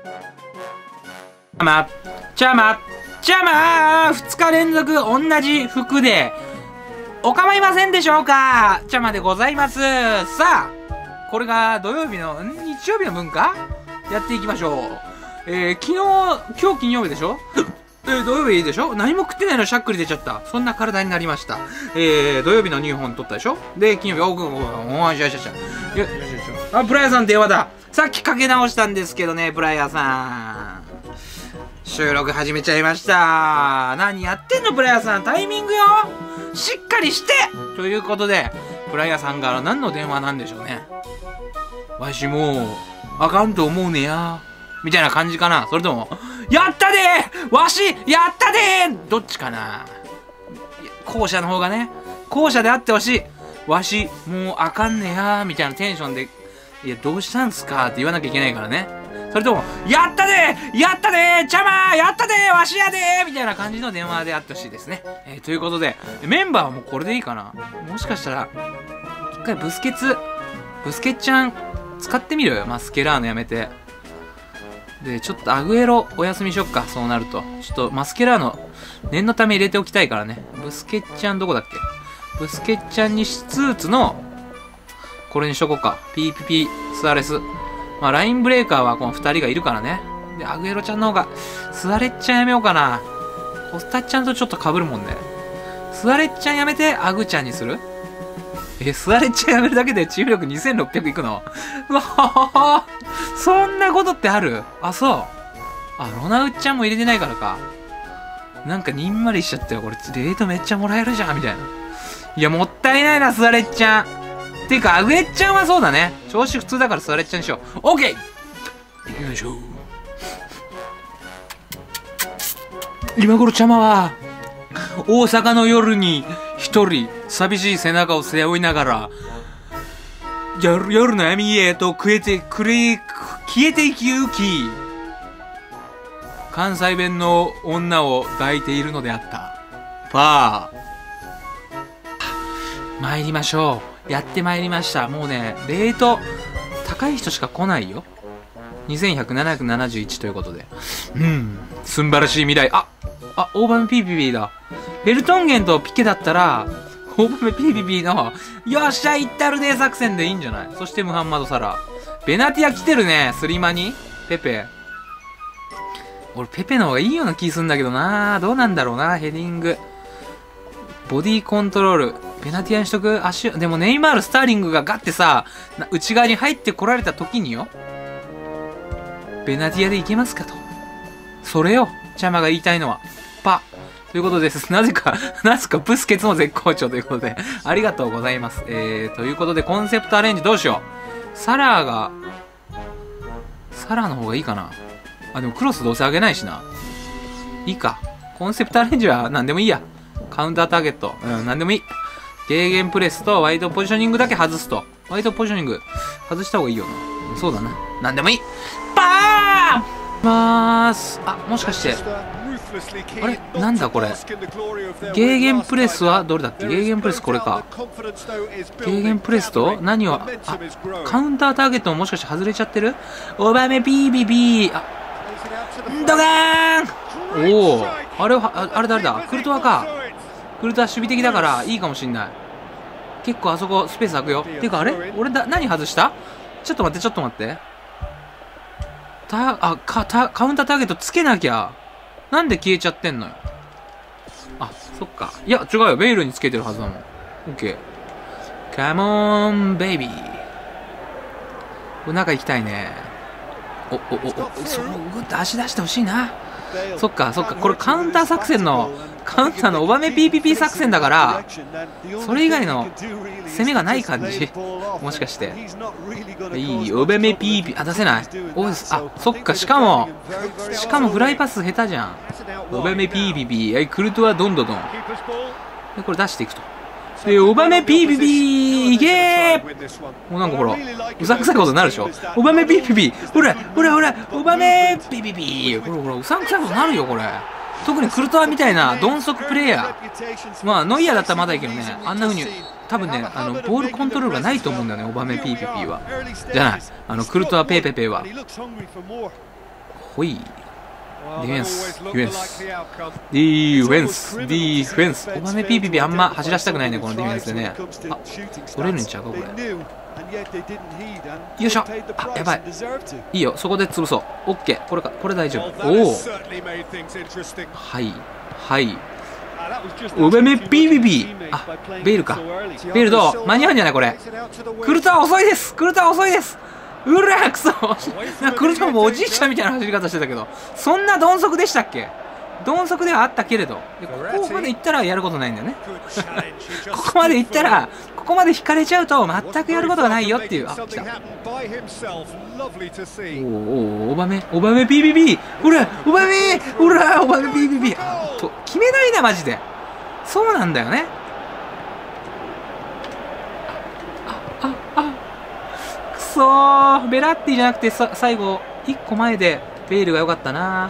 ちゃま2日連続同じ服でお構いませんでしょうか。ちゃまでございます。さあ、これが日曜日の分かやっていきましょう。今日金曜日でしょ土曜日でしょ。何も食ってないのしゃっくり出ちゃった。そんな体になりました。土曜日の2本取ったでしょ。で、金曜日、あ、ブライアさん電話だ。さっきかけ直したんですけどね、ブライアさん。収録始めちゃいました。何やってんの、ブライアさん。タイミングよ。しっかりしてということで、ブライアさんから何の電話なんでしょうね。わしもう、あかんと思うねや。みたいな感じかな。それとも、やったでわしやったでどっちかな。後者の方がね、後者であってほしい。わし、もうあかんねやみたいなテンションで、いや、どうしたんすかって言わなきゃいけないからね。それとも、やったでちゃまやったでわしやでみたいな感じの電話であってほしいですね。ということで、メンバーはもうこれでいいかな。もしかしたら、一回ブスケちゃん使ってみる？マスケラーノやめて。で、ちょっとアグエロお休みしよっか、そうなると。ちょっとマスケラーノ、念のため入れておきたいからね。ブスケちゃんどこだっけ？ブスケちゃんにスーツの、これにしとこうか。PPP、スアレス。まあ、ラインブレーカーはこの2人がいるからね。で、アグエロちゃんの方が、スアレッちゃんやめようかな。コスタちゃんとちょっと被るもんね。スアレッちゃんやめて、アグちゃんにする？スアレッちゃんやめるだけでチーム力2600いくの？うわはそんなことってある？あ、そう。あ、ロナウちゃんも入れてないからか。なんかにんまりしちゃったよ。これ、レートめっちゃもらえるじゃん、みたいな。いや、もったいないな、スアレッちゃん。ていうか、アグエッちゃんはそうだね。調子普通だからスアレッちゃんにしよう。オッケー！行きましょう。今頃ちゃまは、大阪の夜に一人寂しい背中を背負いながら夜の闇へと消えていきゆき関西弁の女を抱いているのであった。パー参りましょう。やってまいりました。もうね、レート高い人しか来ないよ。2100、771ということで、素晴らしい未来。オーバメピーピーだ。ベルトンゲンとピケだったら、オーバメピーピーの、よっしゃ、いったるね作戦でいいんじゃない？そしてムハンマド・サラ。ベナティア来てるね、スリマに。ペペ。俺、ペペの方がいいような気すんだけどな。どうなんだろうな、ヘディング。ボディコントロール。ベナティアにしとく？でもネイマール、スターリングがガッてさ、内側に入ってこられた時によ。ベナティアでいけますかと。それよ、チャマが言いたいのは。ということです。なぜかブスケツも絶好調ということで、ありがとうございます。ということで、コンセプトアレンジどうしよう。サラの方がいいかな。あ、でもクロスどうせ上げないしな。いいか。コンセプトアレンジは何でもいいや。カウンターターゲット。何でもいい。ゲーゲンプレスとワイドポジショニングだけ外すと。ワイドポジショニング外した方がいいよな。そうだな。何でもいい。パース。あ、もしかして。あれなんだこれ。ゲーゲンプレスはどれだっけ？ゲーゲンプレスこれか。ゲーゲンプレスと何を、カウンターターゲットももしかして外れちゃってる？オバメピービビー。ドガーン。おお。あれ誰だ？クルトワか。クルトワ守備的だからいいかもしんない。結構あそこスペース空くよ。ていうかあれ俺何外した？ちょっと待って。カウンターターゲットつけなきゃ。なんで消えちゃってんのよ。あ、そっか。いや、違うよ。ベイルにつけてるはずだもん。オッケー。カモン、ベイビー。これ中行きたいね。そのグッと足出してほしいな。そっか。これカウンターのオバメ PPP 作戦だから、それ以外の攻めがない感じ。もしかして。いい、オバメ PPP、出せない。そっか、しかもフライパス下手じゃん。オバメ PPP、クルトワどんどん。で、これ出していくと。で、オバメ PPP、いけー！もうなんかほら、うさんくさいことになるでしょ。オバメ PPP、ほら、オバメ PPP、ほら、うさんくさいことになるよ、これ。特にクルトワみたいな鈍足プレイヤー。まあ、ノイアーだったらまだいいけどね、あんな風に、多分ね、ボールコントロールがないと思うんだよね、オバメ PPP は。じゃない。クルトワペーペペは。 ほい。ディフェンス、ディフェンス、ディフェンス、ディフェンス。オバメピーピピあんま走らせたくないね、このディフェンスでね。あ、取れるんちゃうか、これ。よいしょ。あ、やばい。いいよ、そこで潰そう。オッケー。これ大丈夫。おお。はい、はい。オバメピーピピ。あ、ベイルか。ベイルどう間に合うんじゃないこれ。クルトは遅いです。クルトは遅いです。うらくそクルトもおじいちゃんみたいな走り方してたけど、そんな鈍足でしたっけ？鈍足ではあったけれど、ここまで行ったらやることないんだよね。ここまで行ったら、ここまで引かれちゃうと全くやることがないよっていう。あ、来た。おお、オバメ PPP。ほら、オバメ PPP。あと、決めないな、マジで。そうなんだよね。くそー、ベラッティじゃなくて最後1個前でベイルが良かったな。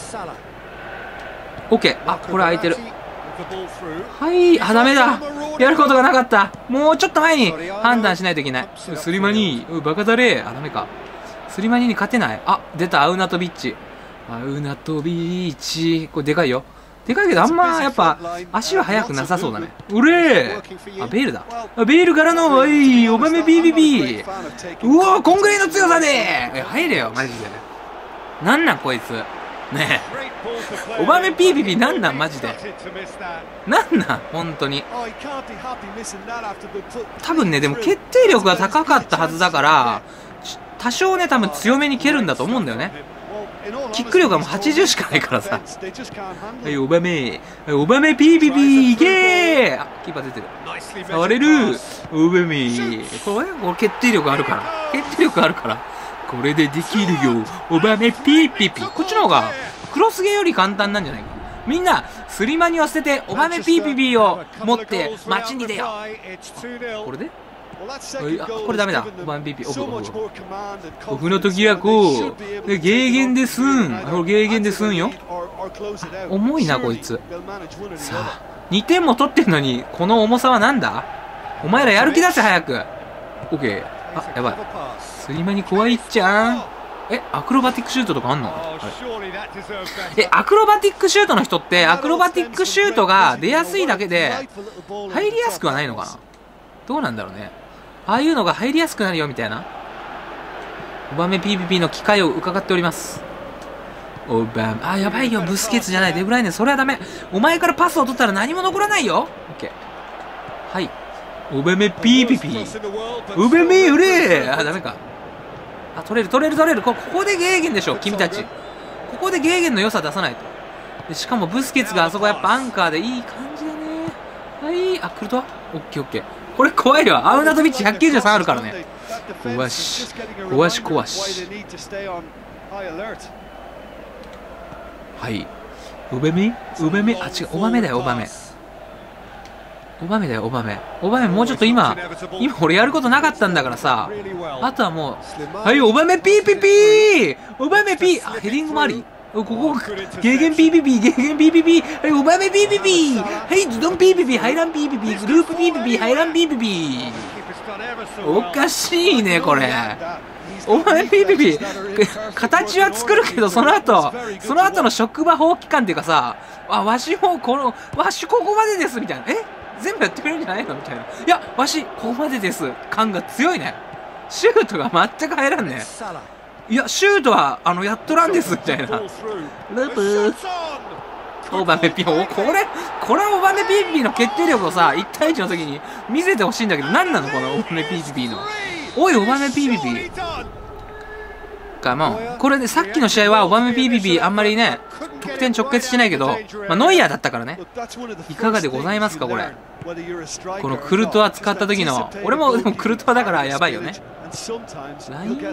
オッケー。あ、これ空いてる。はい。あ、ダメだ。やることがなかった。もうちょっと前に判断しないといけない。スリマニー、バカだれ。あ、ダメか。スリマニーに勝てない。あ、出た。アウナトビッチ。アウナトビッチ。これでかいよ。でかいけどあんまやっぱ足は速くなさそうだね。うれー。あ、ベイルだ。ベイルからの、おい、オバメ PPP。うわー、こんぐらいの強さで入れよ、マジで。なんなんこいつ。ねえ。オバメ PPP なんなんマジで。なんなん本当に。多分ね、でも決定力が高かったはずだから、多少ね、多分強めに蹴るんだと思うんだよね。キック力がもう80しかないからさ。はい、オバメ PPP いけー。あ、キーパー出てる。触れる。オバメこれ決定力あるから。決定力あるから。これでできるよ。オバメ PPP。こっちの方がクロスゲーより簡単なんじゃないか。みんなスリマニを捨ててオバメ PPP を持って街に出よう。これであ、これダメだ。オバメ PPP オフの時はこうゲーゲンで済ん。ゲーゲンで済んよ。重いなこいつ。さあ2点も取ってんのにこの重さはなんだ。お前らやる気出せ早く。オッケー。あ、やばい。スリマニ怖いっちゃん。アクロバティックシュートとかあんの？アクロバティックシュートの人ってアクロバティックシュートが出やすいだけで入りやすくはないのかな。どうなんだろうね。ああいうのが入りやすくなるよみたいな。オバメ PPP の機会を伺っております。オバメ、あ、やばいよ。ブスケツじゃない。デブライネ、それはダメ。お前からパスを取ったら何も残らないよ。オッケー。はい。オバメ PPP。オバメうれー。あ、ダメか。あ、取れる。ここでゲーゲンでしょ、君たち。ここでゲーゲンの良さ出さないと。でしかもブスケツがあそこやっぱアンカーでいい感じだね。はい。あ、来るとはオッケー。これ怖いよ。アウナトビッチ193あるからね。怖し。はい。オバメ、あ、違う。オバメだよ、オバメ。オバメもうちょっと今俺やることなかったんだからさ。あとはもう、はい、オバメ PPP！ オバメ P！ あ、ヘディングもあり？ここ、ゲーゲン PPP！ はい、オバメ PPP！ はい、ズドン PPP！ ハイラン PPP！ ループ PPP！ ハイラン PPP！ おかしいね、これ。オバメ PPP！ 形は作るけど、その後の職場放棄感っていうかさ、わしここまでですみたいな。全部やってくれるんじゃないのみたいな。いや、わし、ここまでです。感が強いね。シュートが全く入らんね。いや、シュートは、やっとらんです、みたいな。ループオバメピー。これはオバメピーピーの決定力をさ、1対1の時に見せてほしいんだけど、何なのこのオバメピーピーの。おい、オバメピーピー。もうこれでさっきの試合はオバメ PPP あんまりね得点直結しないけど、ノイアーだったからね。いかがでございますかこれ。このクルトワ使った時の、俺もでもクルトワだからやばいよね。ライン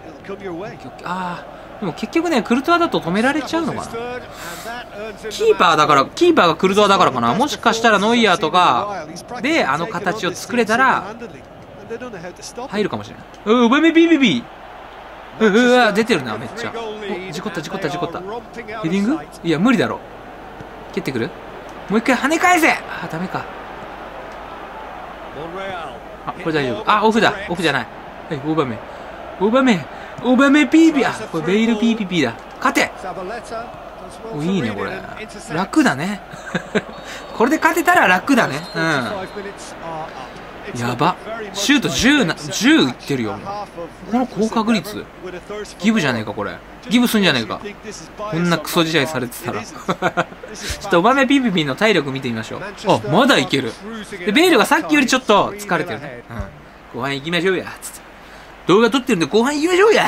でも結局ねクルトワだと止められちゃうのかな。キーパーがクルトワだからかな。もしかしたらノイアーとかで形を作れたら入るかもしれない。オバメ PPP出てるな、めっちゃ。事故った。ヘディング？いや、無理だろ。蹴ってくる？もう一回跳ね返せ！あ、ダメか。あ、これ大丈夫。あ、オフじゃない。はい、オバメオバメピーピー、あ、これベイルピーピーピーだ。勝て。お、いいね、これ。楽だね。これで勝てたら楽だね。うん。やば。シュート10いってるよ。この高確率。ギブじゃねえか、これ。ギブすんじゃねえか。こんなクソ試合されてたら。ちょっとオバメピーピーピーの体力見てみましょう。あ、まだいける。で、ベイルがさっきよりちょっと疲れてるね。うん。後半行きましょうや。つって。動画撮ってるんで後半行きましょうや。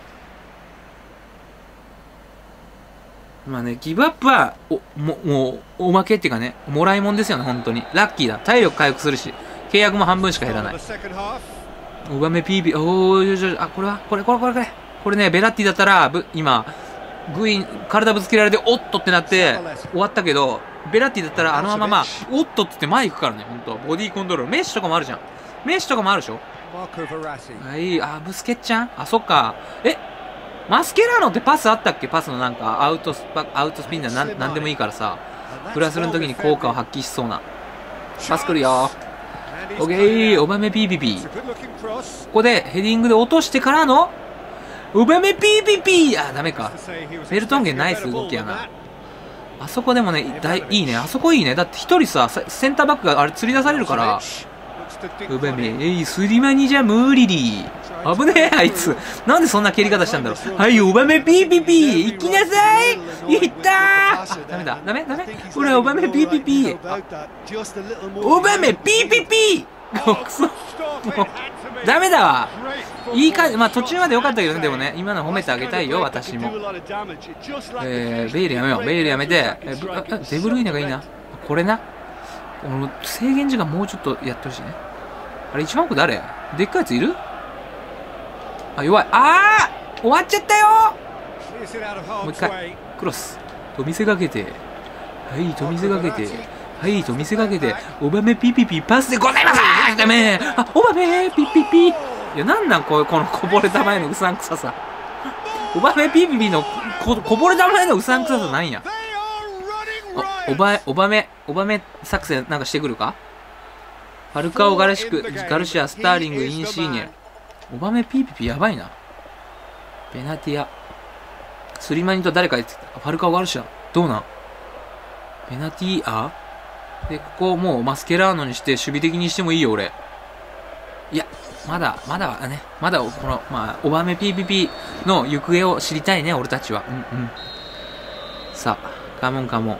まあね、ギブアップは、もう、おまけっていうかね、もらいもんですよね、本当に。ラッキーだ。体力回復するし、契約も半分しか減らない。オバメピーピー、おー、あ、これは、これね、ベラッティだったら、今、体ぶつけられて、おっとってなって、終わったけど、ベラッティだったら、あのまま、おっとって前行くからね、本当ボディーコントロール。メッシとかもあるじゃん。メッシとかもあるでしょ。はい、あ、ブスケッちゃんあ、そっか。マスケラーノってパスあったっけ？パスのなんかアウトスピンでなんでもいいからさ、フラスルの時に効果を発揮しそうな。パス来るよ。オッケー、オバメピーピーピー。ここでヘディングで落としてからの、オバメピーピーピー。あ、ダメか。ベルトンゲンナイス動きやな。あそこでもね、いいね。あそこいいね。だって一人さ、センターバックがあれ釣り出されるから。オバメ、スリマニじゃ無理り。危ねえ、あいつ。なんでそんな蹴り方したんだろう。はい、オバメピーピーピー。行きなさい。行ったー。あ、ダメだ。ダメほら、オバメピーピーピー。オバメピーピーピー。くそ。もう、ダメだわ。いい感じ。まあ、途中まで良かったけどね、でもね、今の褒めてあげたいよ、私も。ベイルやめよう。ベイルやめて、デブルイネがいいな。これな。制限時間もうちょっとやってほしいね。あれ、一番奥誰？でっかいやついる？あ、弱い。あー！終わっちゃったよー！もう一回。クロス。と見せかけて。はい、と見せかけて。はい、と見せかけて。オバメピピピパスでございますダメー！あ、オバメピピピ。いや、なんなんこのこぼれた前のうさんくささ。オバメピピピのこぼれた前のうさんくささなんや。オバメ作戦なんかしてくるか？ファルカオ、ガルシア、スターリング、インシーニェ。オバメピーピピやばいな。ベナティア。スリマニと誰か言ってた。ファルカオ、ガルシア。どうなん？ベナティアで、ここもうマスケラーノにして守備的にしてもいいよ、俺。いや、まだこの、まあ、オバメピーピピの行方を知りたいね、俺たちは。さあ、カモン。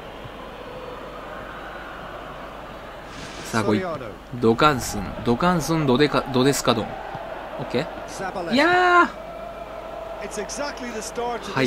さあ、こい。ドカンスン、ドですかドン。オッケー。いやー。はい。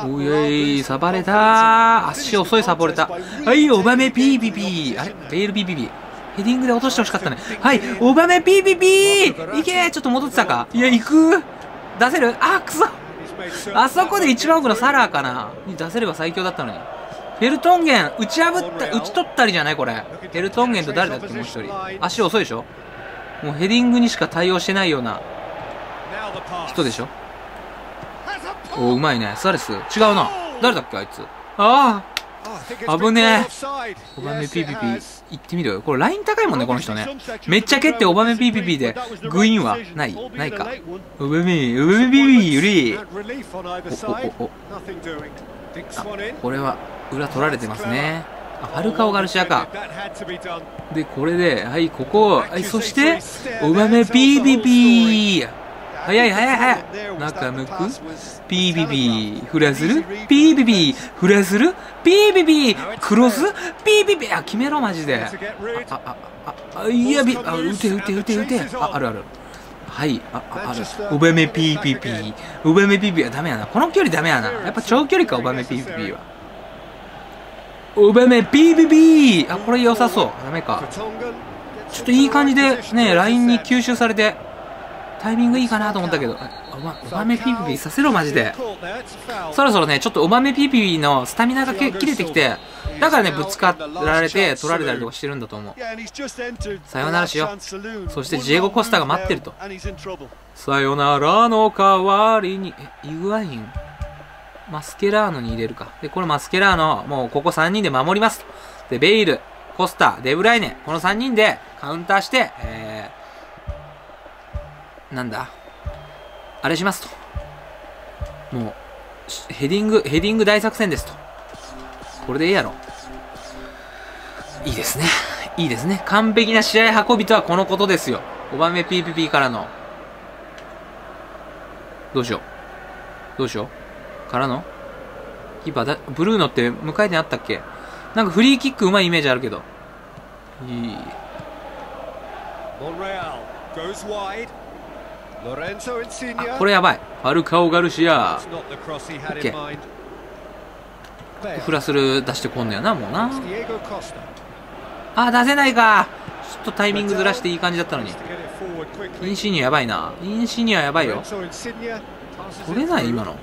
おい、サバれたー。足遅いサボれた。はい、オバメピーピピー。あれベイルピーピピー。ヘディングで落としてほしかったね。はい、オバメピーピピー。いけー。ちょっと戻ってたか。いや、行く。出せる？あ、くそ。あそこで一番奥のサラーかな。に出せれば最強だったのに。フェルトンゲン、打ち取ったりじゃないこれ。フェルトンゲンと誰だっけもう一人。足遅いでしょ？もうヘディングにしか対応してないような人でしょ？お、うまいね。スアレス。違うな。誰だっけあいつ。ああ。危ねえ。オバメピーピピー。行ってみろよ。これライン高いもんね、この人ね。めっちゃ蹴ってオバメピーピピーで、グイーンはないか。オバメピーピーより。お。これは裏取られてますね。あ、ファルカオガルシアか。で、これで、はい、ここ、はい、そして、オバメピーピピー。早い。中向く。ピーピピー。フラする。ピーピピー。フラする。ピーピピー。クロス。ピーピピー。あ、決めろ、マジで。いや、撃て。ある。はい、ある。オバメピーピピー。オバメピーピーはダメやな。この距離ダメやな。やっぱ長距離か、オバメピーピピーは。オバメピーピピー。あ、これ良さそう。ダメか。ちょっといい感じでね、ラインに吸収されて、タイミングいいかなと思ったけど、オバメピーピピさせろ、マジで。そろそろね、ちょっとオバメピーピピのスタミナが切れてきて、だからね、ぶつかられて、取られたりとかしてるんだと思う。さよならしよう。そしてジエゴ・コスタが待ってると。さよならの代わりに、イグアインマスケラーノに入れるか。で、これマスケラーノ、もうここ3人で守りますと。で、ベイル、コスタ、デブライネ、この3人でカウンターして、 なんだあれしますと。もう、ヘディング大作戦ですと。これでいいやろ。いいですね。いいですね。完璧な試合運びとはこのことですよ。5番目 PPP からの。どうしよう。からのキーパーブルーノって無回転あったっけ？なんかフリーキックうまいイメージあるけど。これやばい。ファルカオ・ガルシア。オッケー。フラスル出してこんのやな、もうな。出せないか。ちょっとタイミングずらしていい感じだったのに。インシニアやばいな。インシニアやばいよ。取れない今の。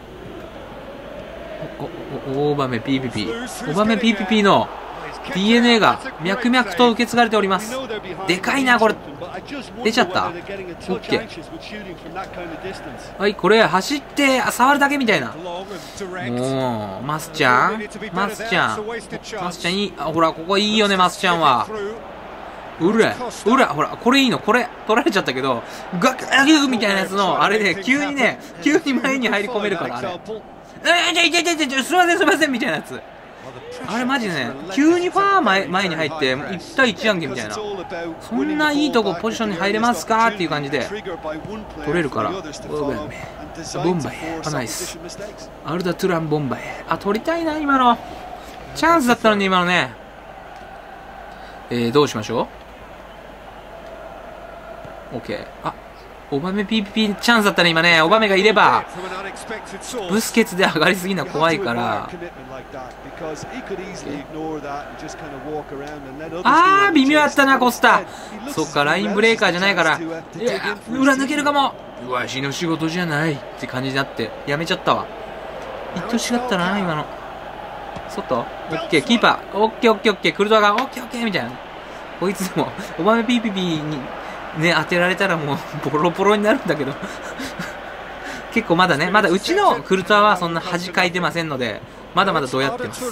オーバメ PPP。オーバメ PPP の DNA が脈々と受け継がれております。でかいな、これ。出ちゃった。オッケー。はい、これ、走って、触るだけみたいな。もう、マスちゃんいい。ほら、ここいいよね、マスちゃんは。ほら、ほら、これいいの、これ、取られちゃったけど、ガクみたいなやつの、あれで、急に前に入り込めるから、あれ。すいません、みたいなやつ。あれマジでね、急にファー前に入って、1対1やんけみたいな。そんないいとこポジションに入れますかっていう感じで、取れるから。ボンバイ、ナイス。アルダトゥランボンバイ。取りたいな、今の。チャンスだったのに、今のね。どうしましょう ?OK。オバメ PPP チャンスだったね、今ね。オバメがいれば。ブスケツで上がりすぎるのは怖いから。微妙やったな、コスタ。そっか、ラインブレーカーじゃないから。いや、裏抜けるかも。わしの仕事じゃないって感じになって、やめちゃったわ。一等違ったな、今の。外オッケー、キーパー。オッケー、クルトワがオッケーみたいな。こいつでも、オバメ PPP に、ね、当てられたらもうボロボロになるんだけど結構まだうちのクルトワはそんな恥かいてませんので、まだまだどうやってます。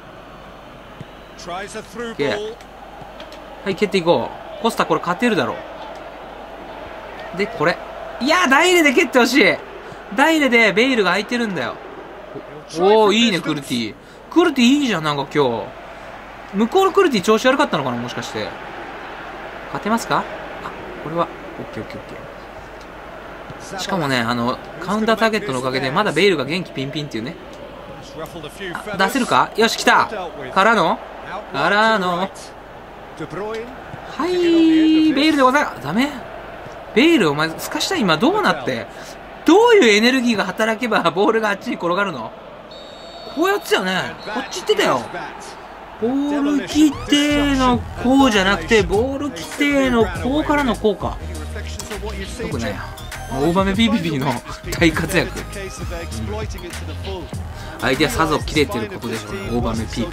はい、蹴っていこう。コスタこれ勝てるだろう。で、これ。いやー、ダイレで蹴ってほしい。ダイレでベイルが空いてるんだよ。いいね、クルティ。クルティいいじゃん、なんか今日。向こうのクルティ調子悪かったのかな、もしかして。勝てますか？これは、オッケー。しかもね、カウンターターゲットのおかげで、まだベイルが元気ピンピンっていうね。出せるか？よし、来た！からのはい、ベイルでございます。ダメ？ベイル、お前、すかした今どうなって？どういうエネルギーが働けば、ボールがあっちに転がるの？こうやってたよね。こっち行ってたよ。ボール規定のこうじゃなくて、ボール規定のこうからのこうか。よくないよ。オーバメ PPP の大活躍。相手はさぞ切れてることでしょうね。オーバメ PPP。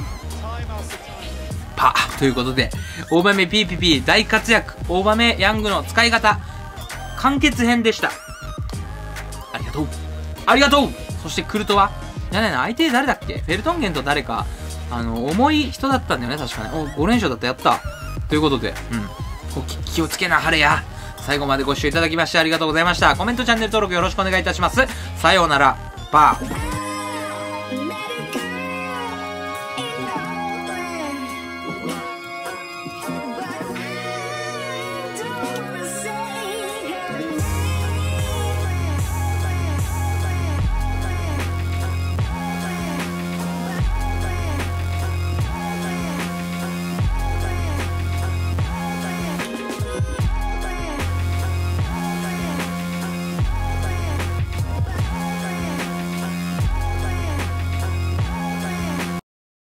ということで、オーバメ PPP 大活躍。オーバメヤングの使い方。完結編でした。ありがとう。そしてクルトワ。相手誰だっけ？フェルトンゲンと誰か。重い人だったんだよね、確かね。5連勝だった、やった。ということで、気をつけな、晴れや。最後までご視聴いただきましてありがとうございました。コメント、チャンネル登録よろしくお願いいたします。さようなら、バー。